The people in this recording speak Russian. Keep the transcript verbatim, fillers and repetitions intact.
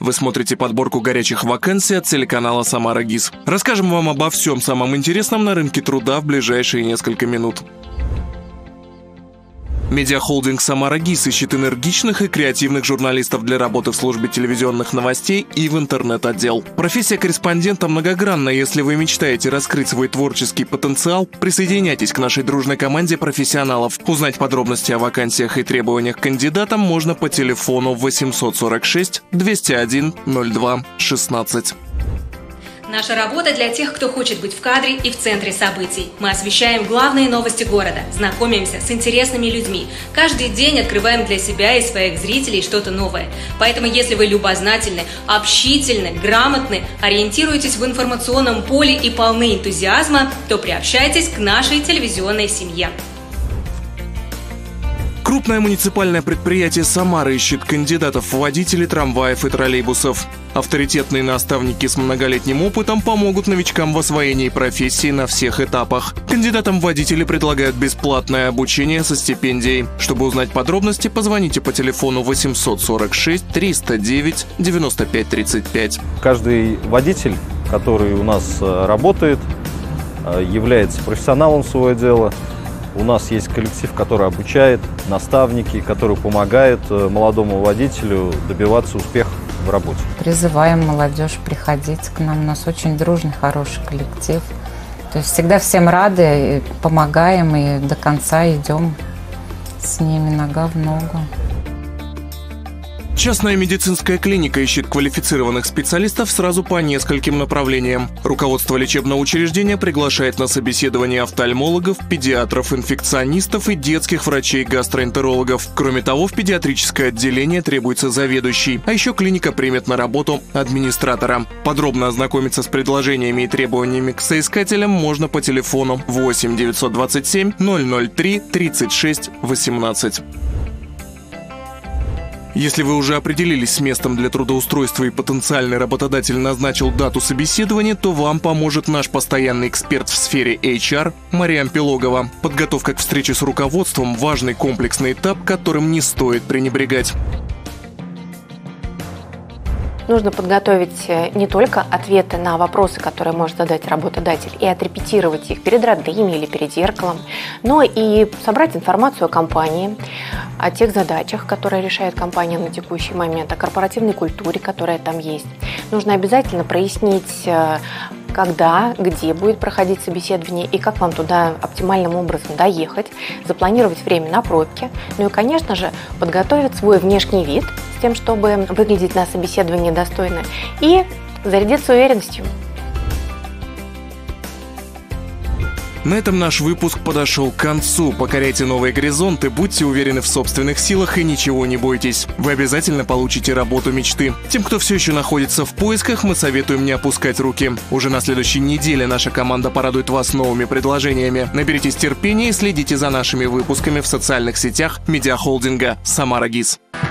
Вы смотрите подборку горячих вакансий от телеканала «Самара ГИС». Расскажем вам обо всем самом интересном на рынке труда в ближайшие несколько минут. Медиахолдинг «Самара ГИС» ищет энергичных и креативных журналистов для работы в службе телевизионных новостей и в интернет-отдел. Профессия корреспондента многогранна. Если вы мечтаете раскрыть свой творческий потенциал, присоединяйтесь к нашей дружной команде профессионалов. Узнать подробности о вакансиях и требованиях к кандидатам можно по телефону восемьсот сорок шесть двести один ноль два шестнадцать. Наша работа для тех, кто хочет быть в кадре и в центре событий. Мы освещаем главные новости города, знакомимся с интересными людьми. Каждый день открываем для себя и своих зрителей что-то новое. Поэтому, если вы любознательны, общительны, грамотны, ориентируетесь в информационном поле и полны энтузиазма, то приобщайтесь к нашей телевизионной семье. Крупное муниципальное предприятие «Самара» ищет кандидатов в водители трамваев и троллейбусов. Авторитетные наставники с многолетним опытом помогут новичкам в освоении профессии на всех этапах. Кандидатам в водители предлагают бесплатное обучение со стипендией. Чтобы узнать подробности, позвоните по телефону восемьсот сорок шесть триста девять девяносто пять тридцать пять. Каждый водитель, который у нас работает, является профессионалом своего дела. У нас есть коллектив, который обучает, наставники, которые помогают молодому водителю добиваться успеха в работе. Призываем молодежь приходить к нам. У нас очень дружный, хороший коллектив. То есть всегда всем рады, помогаем и до конца идем с ними нога в ногу. Частная медицинская клиника ищет квалифицированных специалистов сразу по нескольким направлениям. Руководство лечебного учреждения приглашает на собеседование офтальмологов, педиатров, инфекционистов и детских врачей-гастроэнтерологов. Кроме того, в педиатрическое отделение требуется заведующий, а еще клиника примет на работу администратора. Подробно ознакомиться с предложениями и требованиями к соискателям можно по телефону восемь девятьсот двадцать семь ноль ноль три тридцать шесть восемнадцать. Если вы уже определились с местом для трудоустройства и потенциальный работодатель назначил дату собеседования, то вам поможет наш постоянный эксперт в сфере эйч ар Мариам Пилогова. Подготовка к встрече с руководством – важный комплексный этап, которым не стоит пренебрегать. Нужно подготовить не только ответы на вопросы, которые может задать работодатель, и отрепетировать их перед родными или перед зеркалом, но и собрать информацию о компании, о тех задачах, которые решает компания на текущий момент, о корпоративной культуре, которая там есть. Нужно обязательно прояснить, когда, где будет проходить собеседование и как вам туда оптимальным образом доехать, запланировать время на пробки, ну и, конечно же, подготовить свой внешний вид с тем, чтобы выглядеть на собеседовании достойно и зарядиться уверенностью. На этом наш выпуск подошел к концу. Покоряйте новые горизонты, будьте уверены в собственных силах и ничего не бойтесь. Вы обязательно получите работу мечты. Тем, кто все еще находится в поисках, мы советуем не опускать руки. Уже на следующей неделе наша команда порадует вас новыми предложениями. Наберитесь терпения и следите за нашими выпусками в социальных сетях медиахолдинга «Самара ГИС».